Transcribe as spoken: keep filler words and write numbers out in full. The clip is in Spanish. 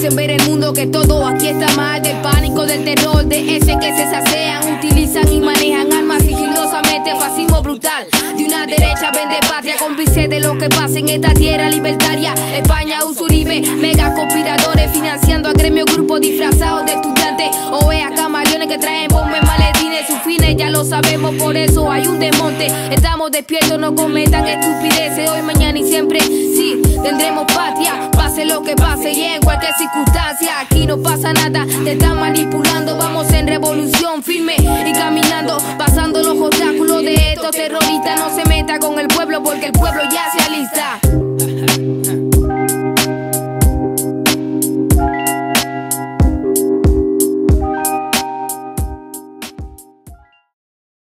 hacen ver el mundo que todo aquí está mal. Del pánico, del terror, de ese que se sacean, utilizan y manejan armas sigilosamente. Fascismo brutal de una derecha vende patria, cómplice de lo que pasa en esta tierra libertaria. España, Usuribe, mega conspiradores financiando a gremios, grupos disfrazados de estudiantes, O E A, camaleones que traen bombas, maletines, sus fines ya lo sabemos, por eso hay un desmonte. Estamos despiertos, no cometan estupideces, hoy, mañana y siempre. Sí, tendremos patria, pase lo que pase y en cualquier circunstancia. Aquí no pasa nada, te están manipulando. Vamos en revolución firme y caminando, pasando los obstáculos de estos terroristas. No se meta con el pueblo porque el pueblo ya se alista.